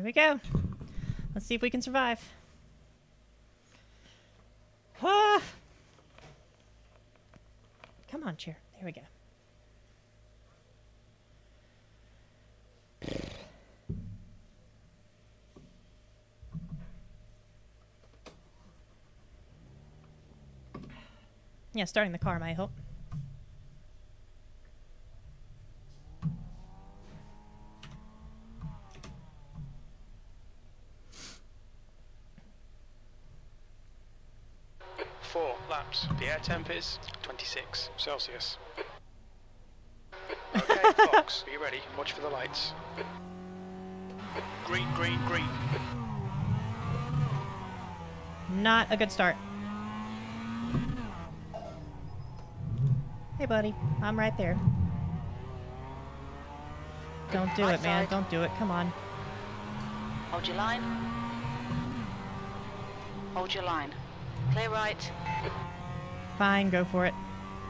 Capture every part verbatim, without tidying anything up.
Here we go. Let's see if we can survive. Ah! Come on, chair. There we go. Yeah, starting the car, I hope. Four laps. The air temp is twenty-six Celsius. Okay, Fox, are you ready? Watch for the lights. Green, green, green. Not a good start. Hey, buddy. I'm right there. Don't do Right it, man. side. Don't do it. Come on. Hold your line. Hold your line. Clear right. Fine, go for it.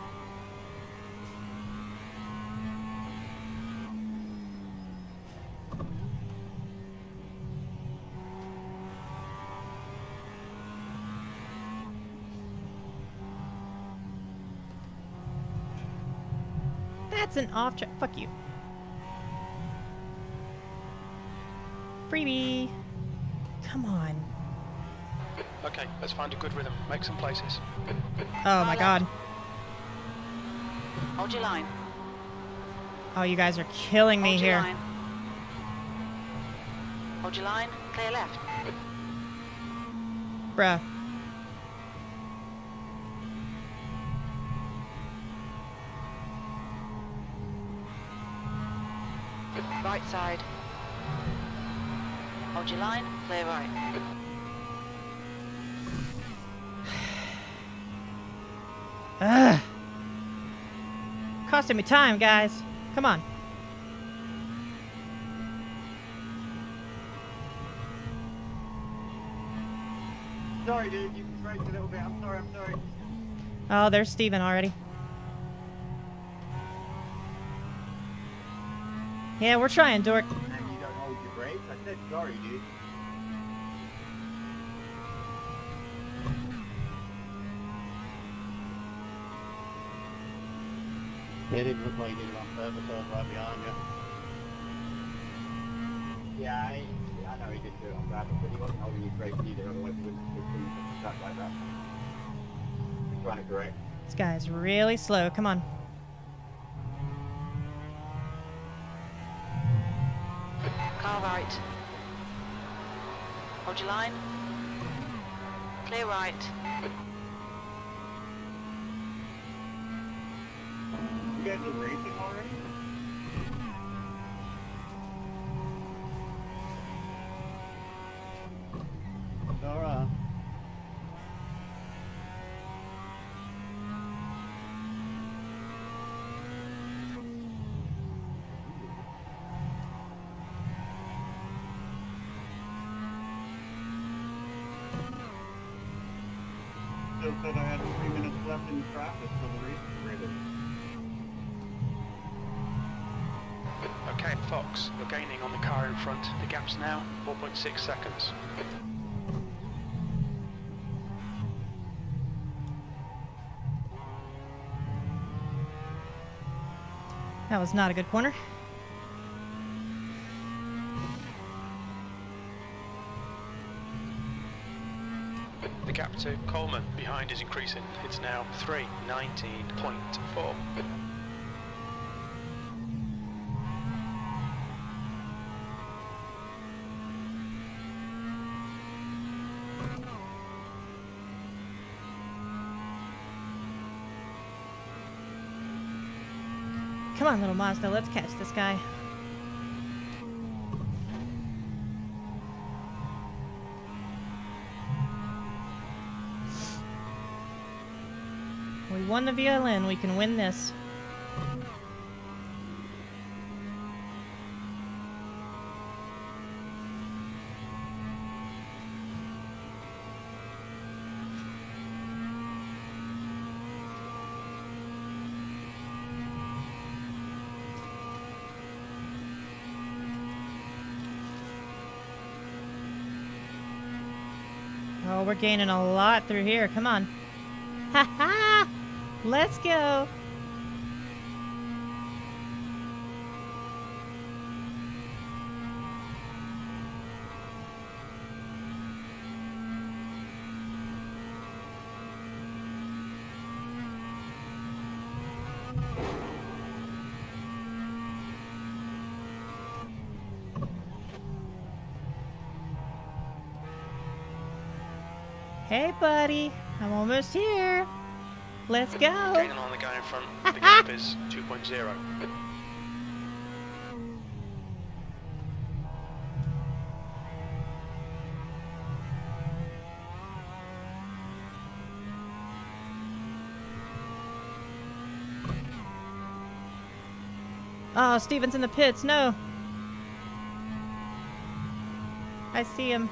That's an off track. Fuck you. Freebie. Come on. Okay, let's find a good rhythm. Make some places. Oh my god. Hold your line. Oh, you guys are killing me Hold your here. line. Hold your line. Clear left. Bruh. Right side. Hold your line. Clear right. Ugh. Costing me time, guys. Come on. Sorry, dude. You raced a little bit. I'm sorry. I'm sorry. Oh, there's Steven already. Yeah, we're trying, Dork. And you don't hold your brakes. I said sorry, dude. It didn't look like you did it on purpose. I was right behind you. Yeah, I, I know he didn't do it on purpose, but he wasn't holding his brakes either. Otherwise, he wouldn't have been stuck like that. He's trying to correct. This guy's really slow. Come on. Car right. Hold your line. Clear right. You guys are racing already? Alright. Still said I had three minutes left in the traffic for the race grid. Okay, Fox, you're gaining on the car in front. The gap's now four point six seconds. That was not a good corner. The gap to Coleman behind is increasing. It's now three nineteen point four. Come on, little Mazda. Let's catch this guy. We won the violin. We can win this. Oh, we're gaining a lot through here. Come on. Ha ha! Let's go. Hey, buddy. I'm almost here. Let's go. Gaining on the guy in front. The gap is two point zero. Oh, Steven's in the pits. No. I see him.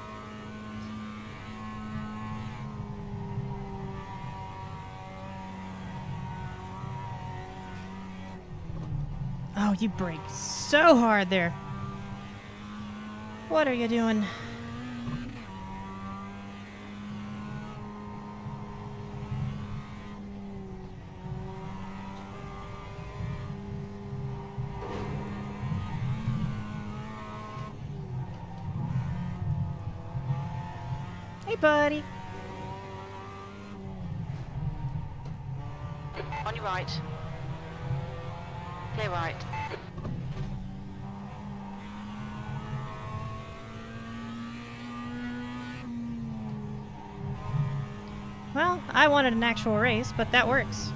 Oh, you brake so hard there. What are you doing? Hey, buddy. On your right. Clear right. Well, I wanted an actual race, but that works.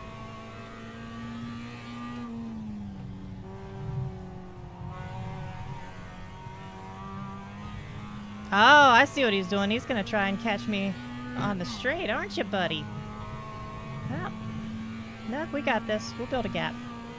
Oh, I see what he's doing. He's gonna try and catch me on the straight, aren't you, buddy? Well, no, we got this. We'll build a gap.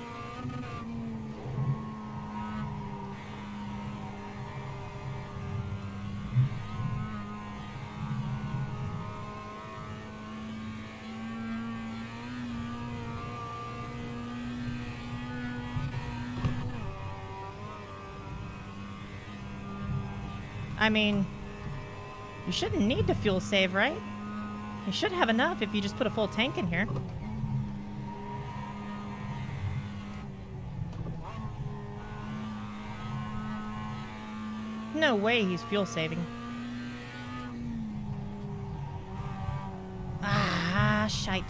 I mean, you shouldn't need to fuel save, right? You should have enough if you just put a full tank in here. No way he's fuel saving. Ah, shite.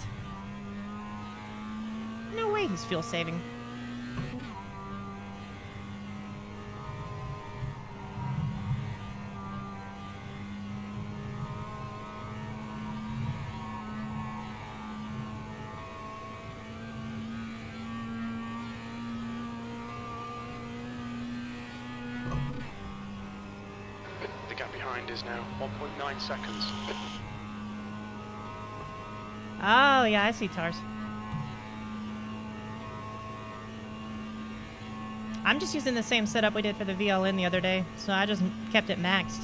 No way he's fuel saving. Is now one point nine seconds. Oh, yeah, I see Tars. I'm just using the same setup we did for the V L N the other day, so I just kept it maxed.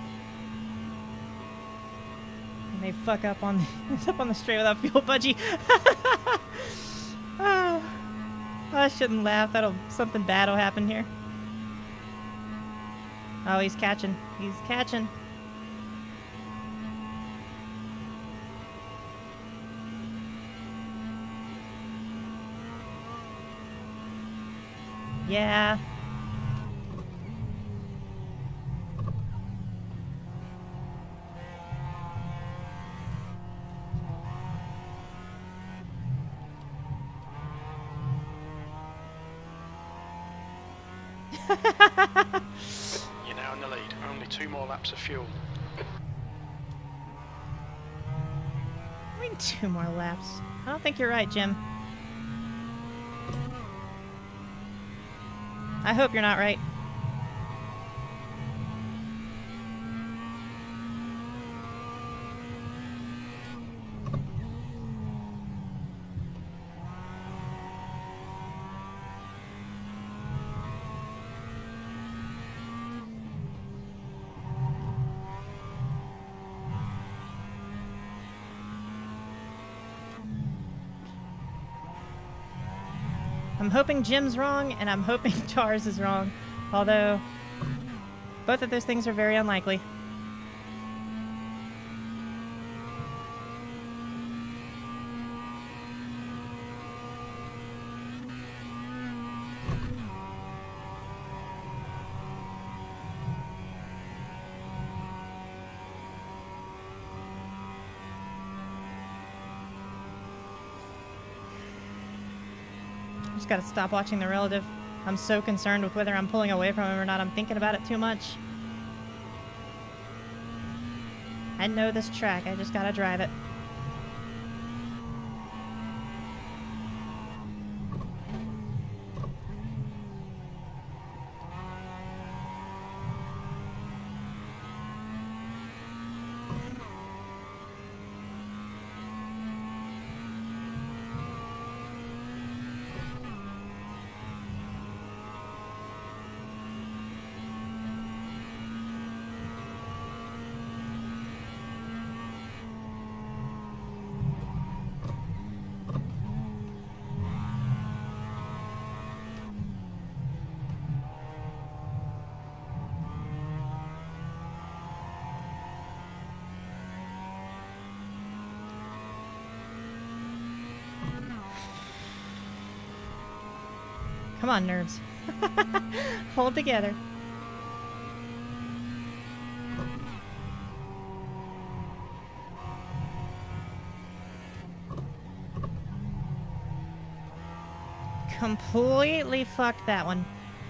And they fuck up on the, up on the straight without fuel budgie. Oh, I shouldn't laugh. That'll something bad will happen here. Oh, he's catching. He's catching. Yeah. You're now in the lead. Only two more laps of fuel. I mean, two more laps. I don't think you're right, Jim. I hope you're not right. I'm hoping Jim's wrong, and I'm hoping Tars is wrong. Although, both of those things are very unlikely. Just gotta stop watching the relative. I'm so concerned with whether I'm pulling away from him or not. I'm thinking about it too much. I know this track. I just gotta drive it. Come on, nerds. Hold together. Completely fucked that one.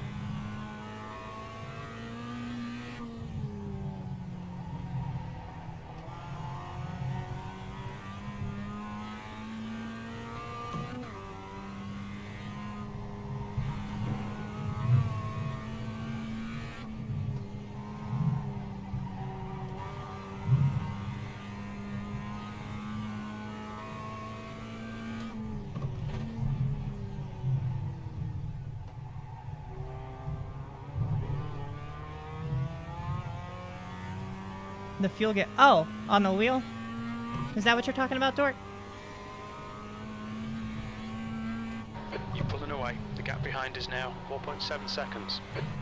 The fuel get... Oh, on the wheel? Is that what you're talking about, Dork? You're pulling away. The gap behind is now four point seven seconds.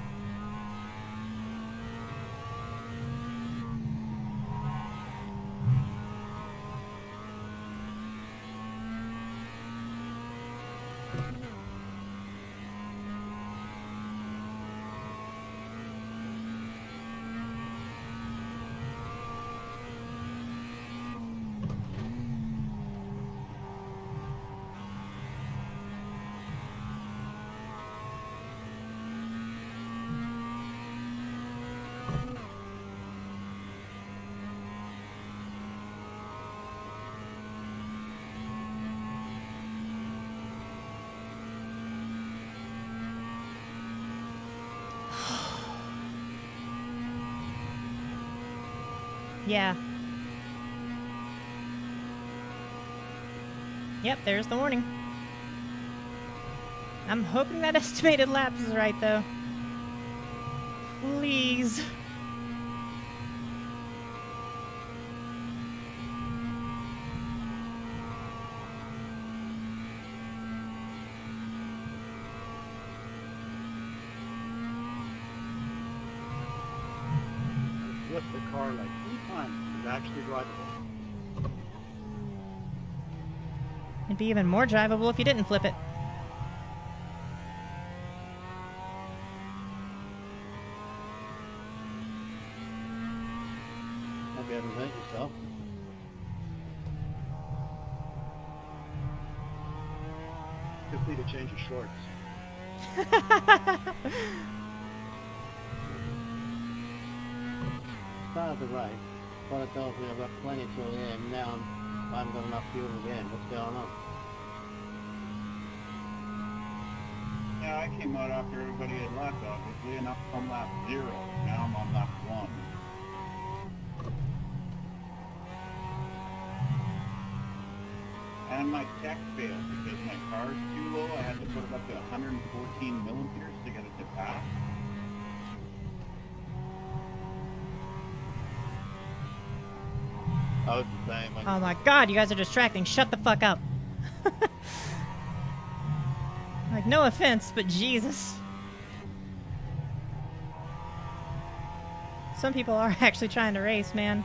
Yeah. Yep, there's the warning. I'm hoping that estimated lapse is right, though. Please. Flipped the car like three times. It's actually drivable. It'd be even more drivable if you didn't flip it. Hope you haven't hurt yourself. Feel free to change your shorts. Start of the race, but tells me I've got plenty till the end. Now I'm, I haven't got enough fuel at the end. What's going on? Yeah, I came out after everybody had left, obviously, and I'm on lap zero. Now I'm on lap one. And my tech failed because my car's too low. I had to put it up to one hundred fourteen millimeters to get it to pass. I was the same. I Oh my god, you guys are distracting. Shut the fuck up. Like, no offense, but Jesus. Some people are actually trying to race, man.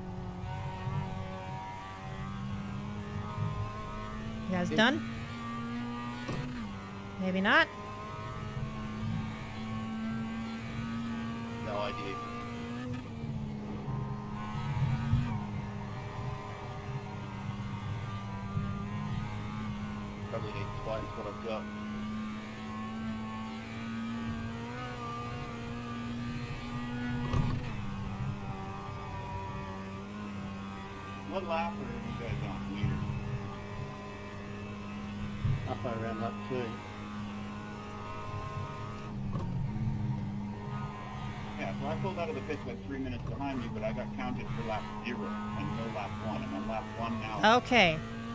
You guys done? Maybe not. No idea. Probably need twice what I've got. What lap are you guys on here? Up around lap two. Yeah, so I pulled out of the pits like three minutes behind you, but I got counted for lap zero and no lap one. I'm on lap one now. Okay.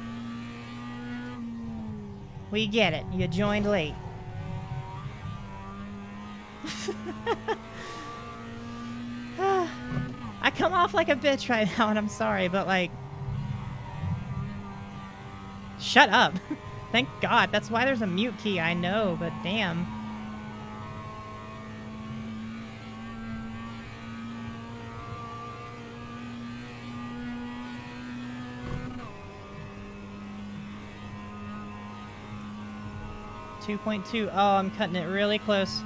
We get it. You joined late. I come off like a bitch right now, and I'm sorry, but like... Shut up. Thank God. That's why there's a mute key, I know, but damn. two point two. Oh, I'm cutting it really close.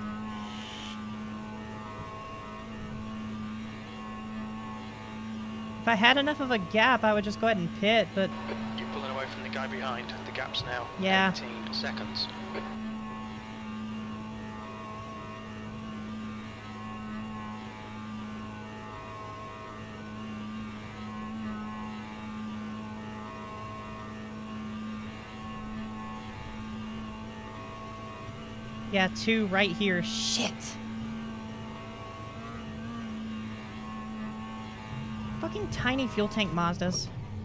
If I had enough of a gap, I would just go ahead and pit, but... You're pulling away from the guy behind. The gap's now Yeah. eighteen seconds. Yeah, two right here. Shit. Fucking tiny fuel tank Mazdas.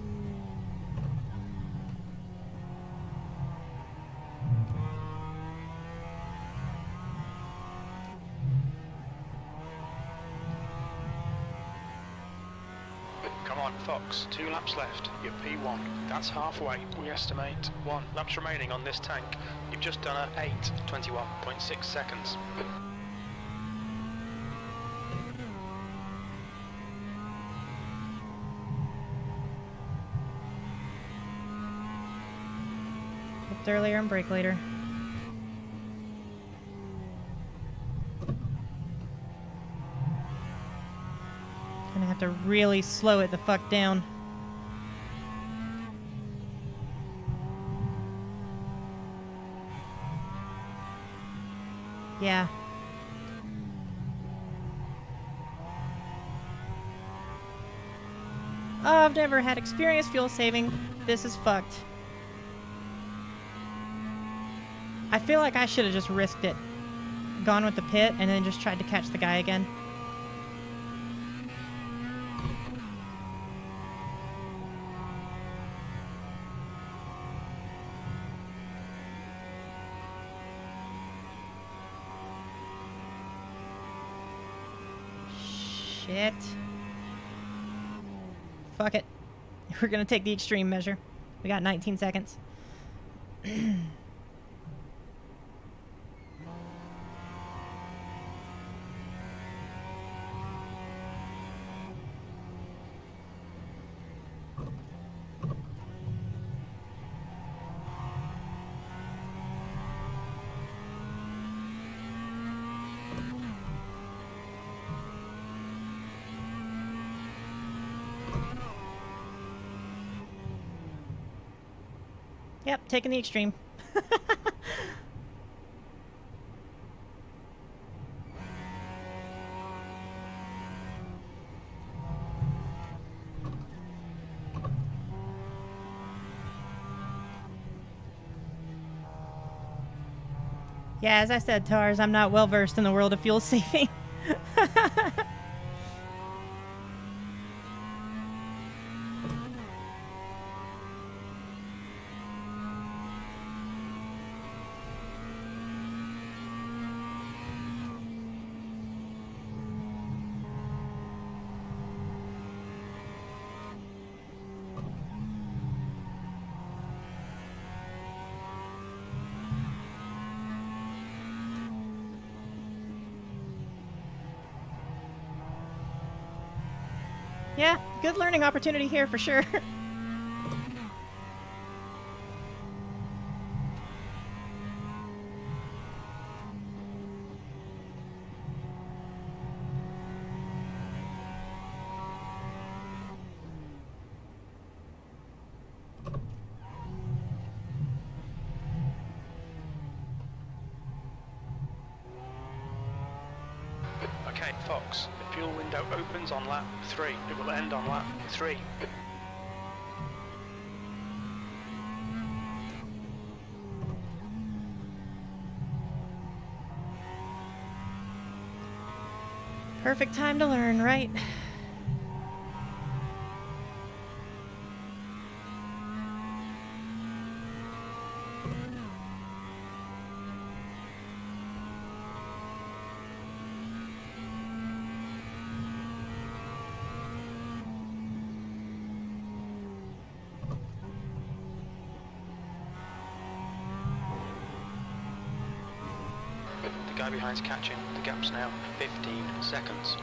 Come on, Fox. Two laps left. You're P one. That's halfway. We estimate one laps remaining on this tank. You've just done a eight twenty-one point six seconds. Lift earlier and brake later. Gonna have to really slow it the fuck down. Yeah. Oh, I've never had experience fuel saving. This is fucked. I feel like I should have just risked it. Gone with the pit and then just tried to catch the guy again. Shit. Fuck it. We're gonna take the extreme measure. We got nineteen seconds. Yep, taking the extreme. Yeah, as I said, Tars, I'm not well versed in the world of fuel saving. Yeah, good learning opportunity here for sure. Fox. The fuel window opens on lap three. It will end on lap three. Perfect time to learn, right? The guy behind's catching. The gap's now fifteen seconds.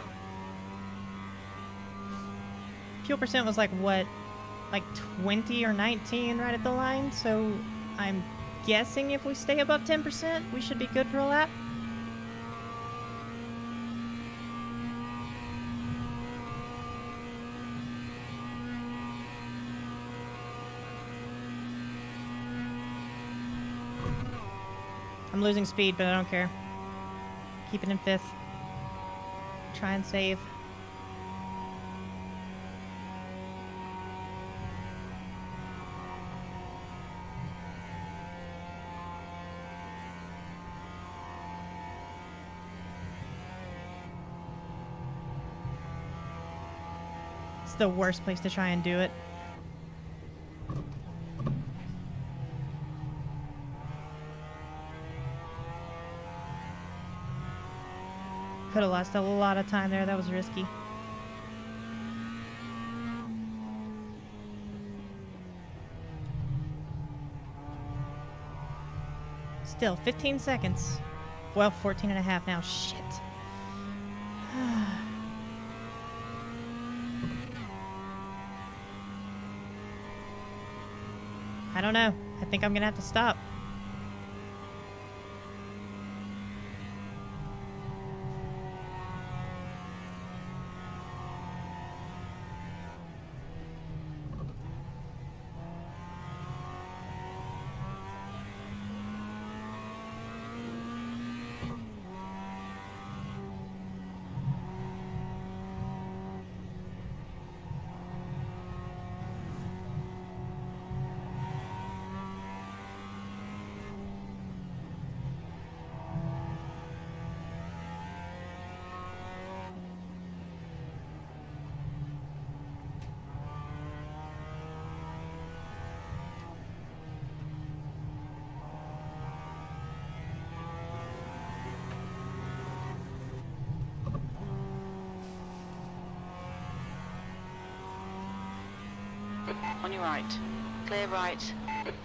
Fuel percent was like, what, like twenty or nineteen right at the line, so I'm guessing if we stay above ten percent, we should be good for a lap. I'm losing speed, but I don't care. Keep it in fifth. Try and save. It's the worst place to try and do it. Could have lost a lot of time there. That was risky. Still, fifteen seconds. Well, fourteen and a half now. Shit. I don't know. I think I'm gonna have to stop. On your right. Clear right.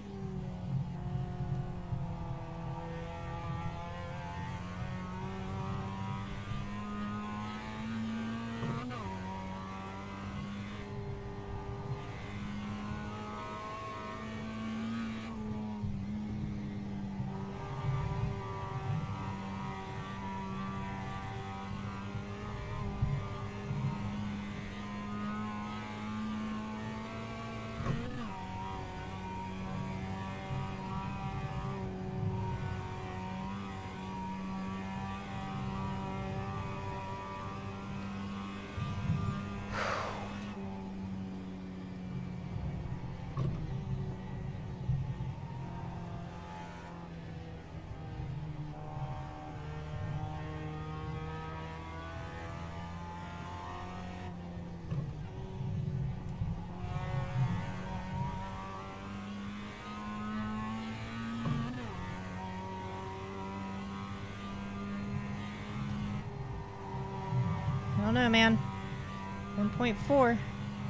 I don't know, man. one point four.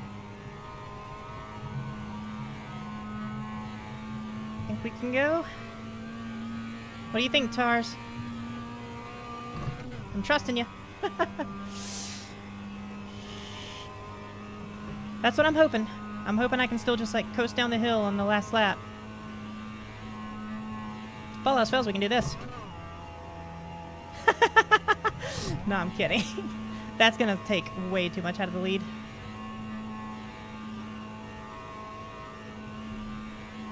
Think we can go? What do you think, Tars? I'm trusting you. That's what I'm hoping. I'm hoping I can still just, like, coast down the hill on the last lap. If all else fails, we can do this. No, I'm kidding. That's gonna take way too much out of the lead.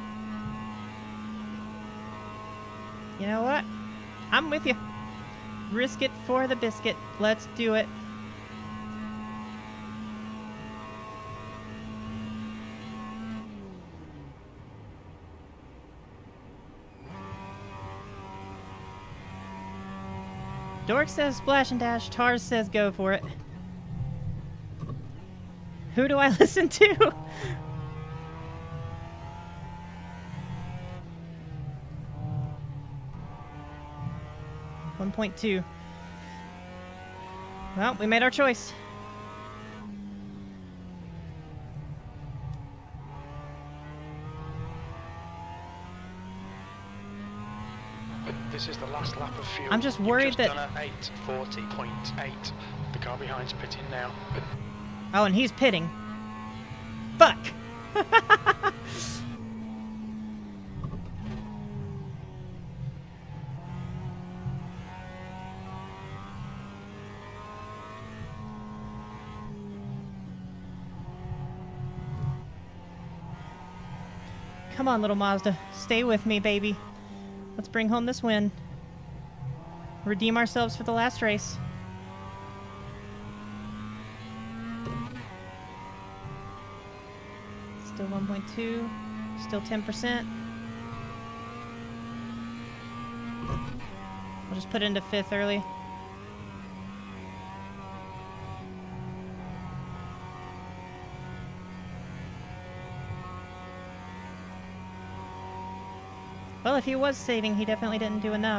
You know what? I'm with you. risk it for the biscuit. Let's do it. Dork says splash and dash. Tars says go for it. Who do I listen to? one point two. Well, we made our choice. This is the last lap of fuel. I'm just worried You've just that... done a eight forty point eight. The car behind's pitting now. Oh, and he's pitting. Fuck! Come on, little Mazda. Stay with me, baby. Let's bring home this win. Redeem ourselves for the last race. Still one point two. Still ten percent. I'll just put it into fifth early. Well, if he was saving, he definitely didn't do enough.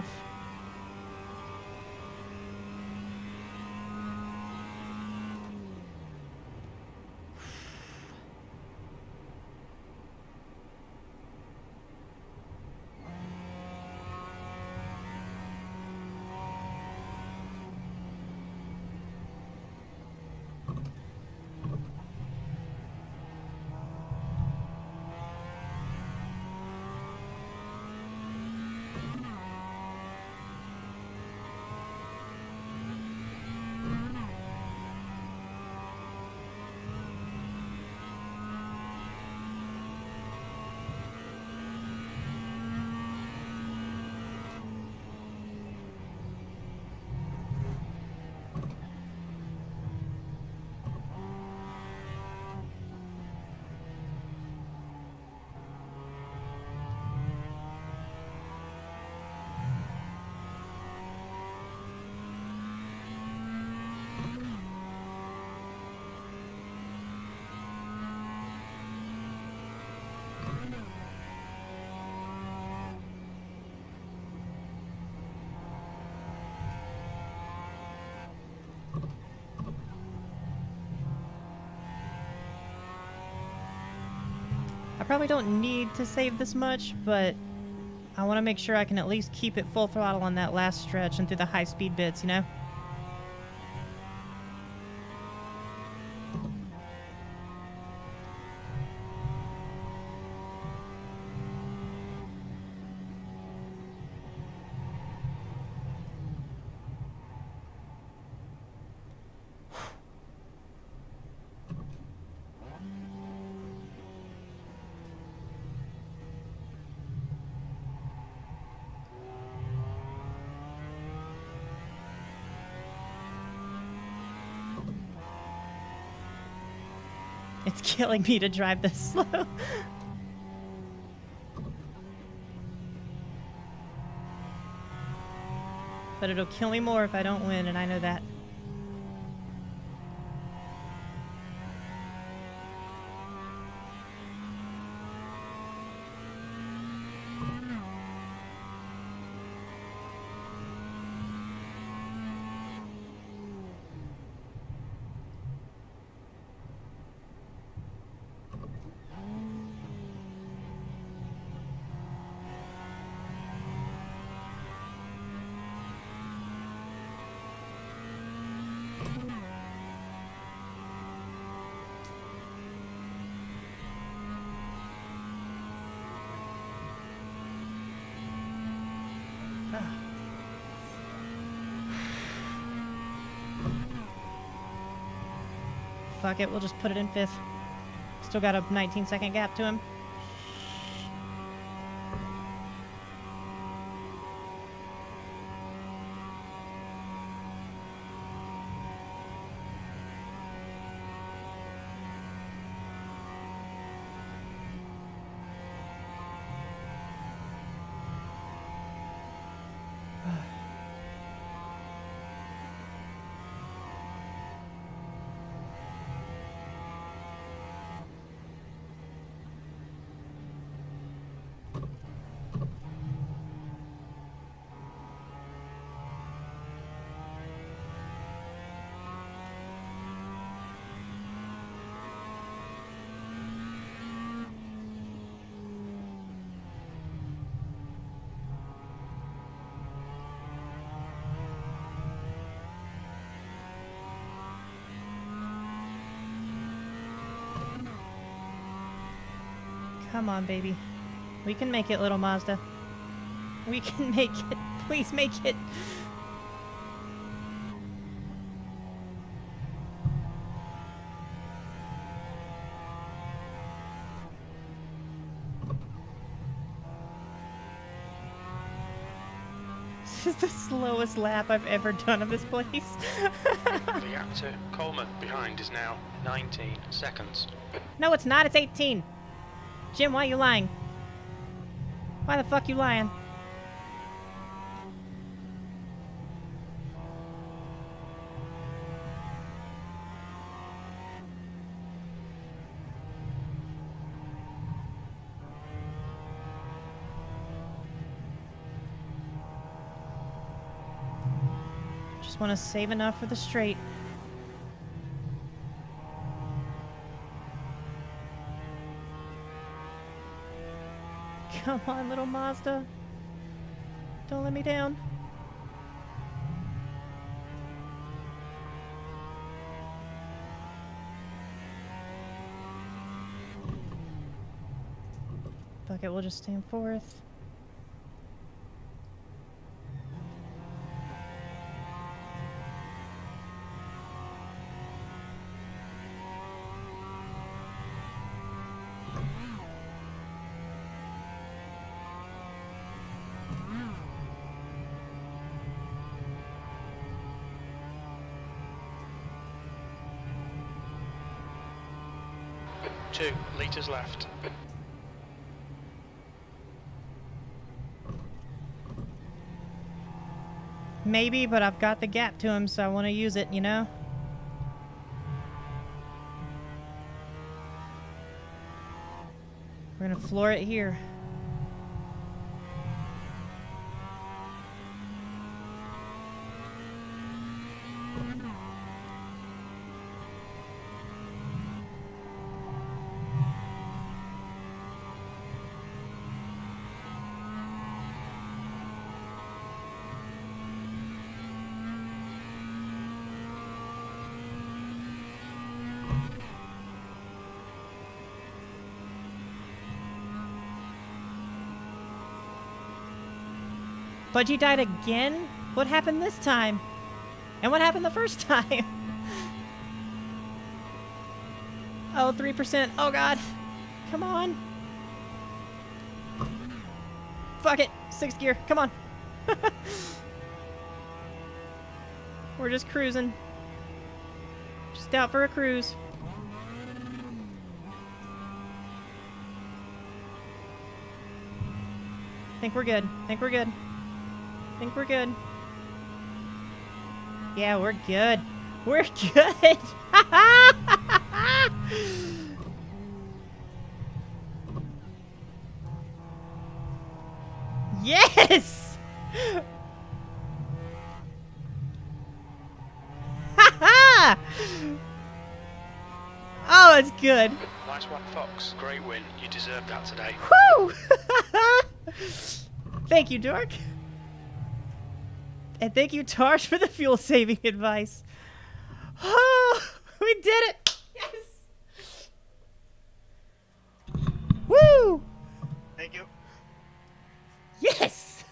I probably don't need to save this much, but I want to make sure I can at least keep it full throttle on that last stretch and through the high-speed bits, you know? It's killing me to drive this slow. But it'll kill me more if I don't win, and I know that. Fuck it, we'll just put it in fifth. Still got a nineteen second gap to him. Come on, baby. We can make it, little Mazda. We can make it. Please make it. This is the slowest lap I've ever done of this place. The gap to Coleman behind is now nineteen seconds. No, it's not. It's eighteen. Jim, why are you lying? Why the fuck you lying? Just want to save enough for the straight. Come on, little Mazda. Don't let me down. Fuck it, we'll just stay in fourth. Two litres left. Maybe, but I've got the gap to him, so I want to use it, you know? We're gonna floor it here. Budgie died again? What happened this time? And what happened the first time? Oh, three percent. Oh, God. Come on. Fuck it. Sixth gear. Come on. We're just cruising. Just out for a cruise. Think we're good. Think we're good. Think we're good. Yeah, we're good. We're good. Yes. Oh, it's good. Nice one, Fox. Great win. You deserved that today. Woo! Thank you, Dork. And thank you, Tarsh, for the fuel-saving advice. Oh, we did it! Yes! Woo! Thank you. Yes!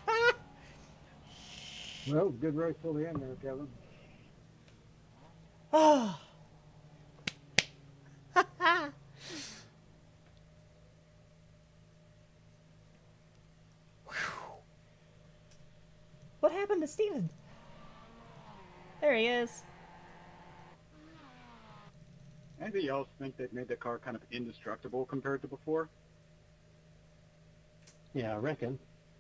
Well, good race till the end there, Kevin. Oh. What happened to Steven? There he is. Anybody else think that made the car kind of indestructible compared to before? Yeah, I reckon.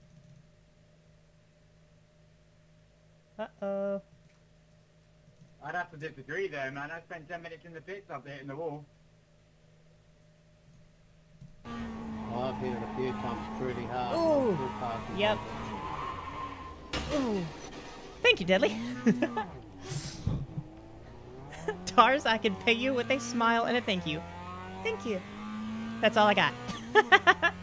Uh-oh. I'd have to disagree though, man. I spent ten minutes in the pits up there in the wall. Well, I've hit it a few times pretty hard. Ooh. Good passing. Yep. Ooh. Thank you, Deadly. Tars, I can pay you with a smile and a thank you. Thank you. That's all I got.